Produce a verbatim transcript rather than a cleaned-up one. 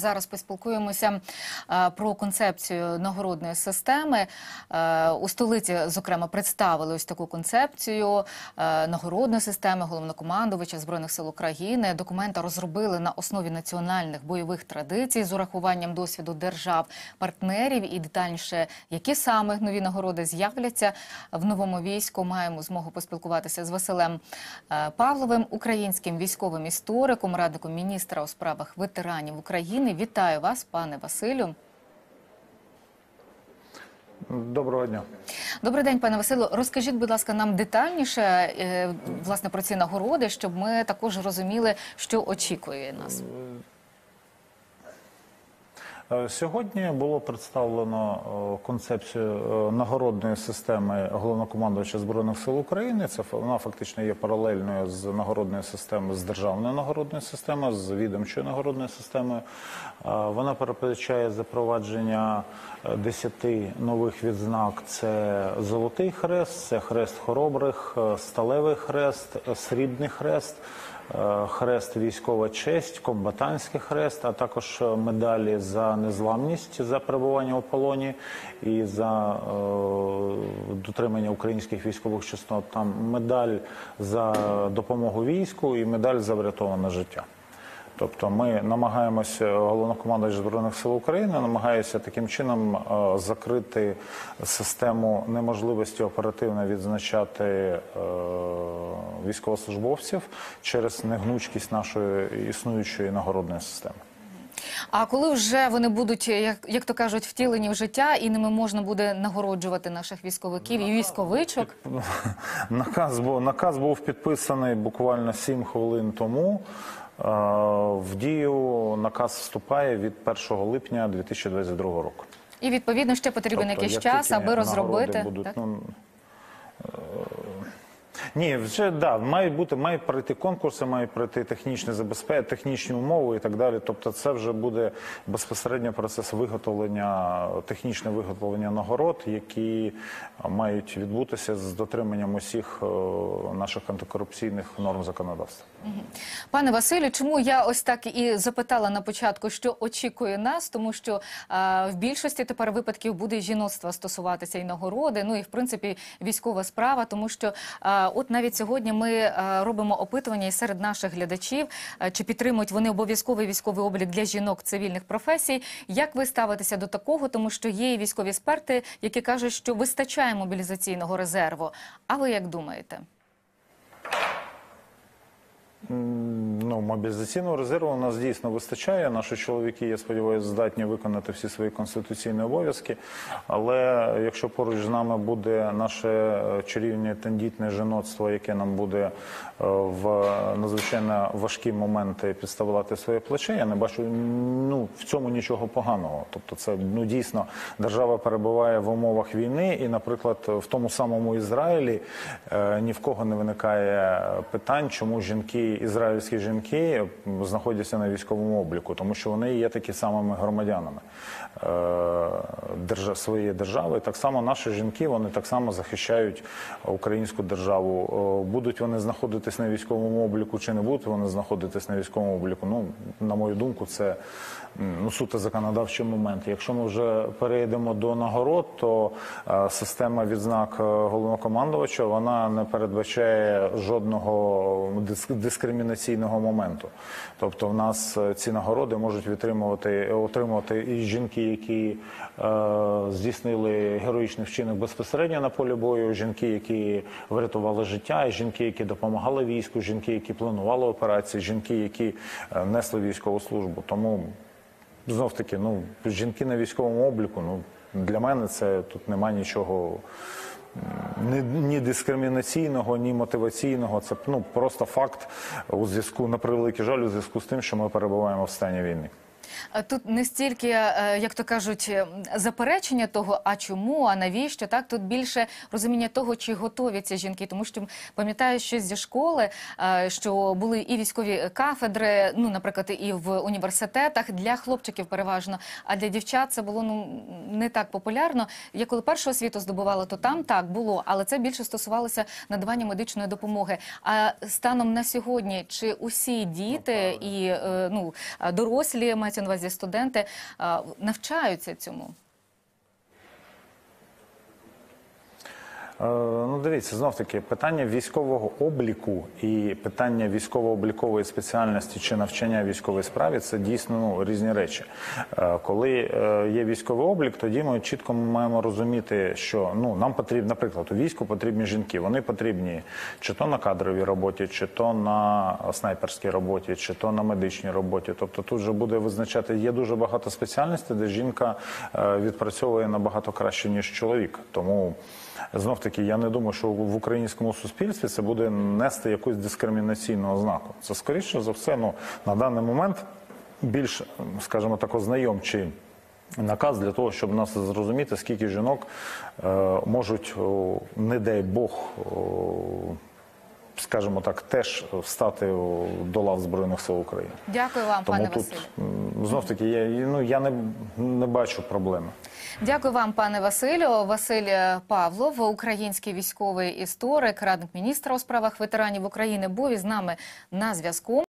зараз поспілкуємося про концепцію нагородної системи. У столиці, зокрема, представили ось таку концепцію нагородної системи головнокомандувача Збройних сил України. Документи розробили на основі національних бойових традицій з урахуванням досвіду держав-партнерів і детальніше, які саме нові нагороди з'являться в новому війську. Маємо змогу поспілкуватися з Василем Павловим, українським військовим істориком, радником міністра у справах ветеранів України. Вітаю вас, пане Василю. Доброго дня. Добрий день, пане Василю. Розкажіть, будь ласка, нам детальніше, власне, про ці нагороди, щоб ми також розуміли, що очікує нас. Сьогодні було представлено концепцію нагородної системи головнокомандувача Збройних сил України. Це вона фактично є паралельною з нагородною системою, з державною нагородною системою, з відомчою нагородною системою. Вона передбачає запровадження десяти нових відзнак. Це Золотий хрест, це Хрест хоробрих, Сталевий хрест, Срібний хрест, Хрест військова честь, Комбатантський хрест, а також медалі за незламність, за перебування у полоні і за е, дотримання українських військових чеснот. Там медаль за допомогу війську і медаль за врятоване життя. Тобто ми намагаємося, головнокомандувач Збройних сил України намагається таким чином е, закрити систему неможливості оперативно відзначати е, військовослужбовців через негнучкість нашої існуючої нагородної системи. А коли вже вони будуть, як, як то кажуть, втілені в життя, і ними можна буде нагороджувати наших військовиків і військовичок? Наказ був, наказ був підписаний буквально сім хвилин тому. В дію наказ вступає від першого липня дві тисячі двадцять другого року. І, відповідно, ще потрібен тобто, якийсь час, аби розробити? Будуть, так? Ну, ні, вже, да, мають бути, мають пройти конкурси, мають пройти технічне забезпечення, технічні умови і так далі. Тобто це вже буде безпосередньо процес виготовлення, технічне виготовлення нагород, які мають відбутися з дотриманням усіх наших антикорупційних норм законодавства. Пане Василю, чому я ось так і запитала на початку, що очікує нас, тому що а, в більшості тепер випадків буде жіноцтва стосуватися і нагороди, ну і в принципі військова справа, тому що а, от навіть сьогодні ми а, робимо опитування і серед наших глядачів, а, чи підтримують вони обов'язковий військовий облік для жінок цивільних професій. Як ви ставитеся до такого, тому що є і військові експерти, які кажуть, що вистачає мобілізаційного резерву. А ви як думаєте? Ну, мобілізаційного резерву у нас дійсно вистачає. Наші чоловіки, я сподіваюся, здатні виконати всі свої конституційні обов'язки. Але якщо поруч з нами буде наше чарівне тендітне жіноцтво, яке нам буде в надзвичайно важкі моменти підставляти своє плече, я не бачу ну, в цьому нічого поганого. Тобто це ну, дійсно держава перебуває в умовах війни і, наприклад, в тому самому Ізраїлі е, ні в кого не виникає питань, чому жінки ізраїльські жінки знаходяться на військовому обліку, тому що вони є такі самими громадянами е, держав, своєї держави. Так само наші жінки, вони так само захищають українську державу. Е, будуть вони знаходитись на військовому обліку чи не будуть вони знаходитись на військовому обліку, ну, на мою думку, це ну, суто законодавчий момент. Якщо ми вже перейдемо до нагород, то е, система відзнак головнокомандувача, вона не передбачає жодного дискримінаційного моменту. Тобто в нас ці нагороди можуть отримувати, отримувати і жінки, які е, здійснили героїчний вчинок безпосередньо на полі бою, жінки, які врятували життя, і жінки, які допомагали війську, жінки, які планували операції, жінки, які несли військову службу. Тому знов-таки, ну, жінки на військовому обліку, ну, для мене це тут немає нічого ні, ні дискримінаційного, ні мотиваційного. Це ну, просто факт у зв'язку, на превеликий жаль, у зв'язку з тим, що ми перебуваємо в стані війни. Тут не стільки, як то кажуть, заперечення того, а чому, а навіщо, так? Тут більше розуміння того, чи готові ці жінки. Тому що пам'ятаю, що зі школи, що були і військові кафедри, ну, наприклад, і в університетах, для хлопчиків переважно, а для дівчат це було ну, не так популярно. Я коли першу освіту здобувала, то там так було, але це більше стосувалося надавання медичної допомоги. А станом на сьогодні, чи усі діти і ну, дорослі, мається на увазі наразі студенти е, навчаються цьому? Е, Ну, дивіться, знов-таки, питання військового обліку і питання військово-облікової спеціальності чи навчання військовій справі – це дійсно ну, різні речі. Е, Коли е, є військовий облік, тоді ми чітко маємо розуміти, що ну, нам потрібно, наприклад, у війську потрібні жінки. Вони потрібні чи то на кадровій роботі, чи то на снайперській роботі, чи то на медичній роботі. Тобто тут же буде визначати, є дуже багато спеціальностей, де жінка е, відпрацьовує набагато краще, ніж чоловік. Тому знов-таки, я не думаю, що в українському суспільстві це буде нести якусь дискримінаційну ознаку. Це, скоріше за все, ну, на даний момент більш, скажімо так, ознайомчий наказ для того, щоб нас зрозуміти, скільки жінок е, можуть, о, не дай Бог, о, скажімо так, теж встати о, до лав Збройних сил України. Дякую вам, Тому пане тут, Василю. м, знов-таки, я, ну, я не, не бачу проблеми. Дякую вам, пане Василю. Василь Павлов, український військовий історик, радник міністра у справах ветеранів України, був із нами на зв'язку.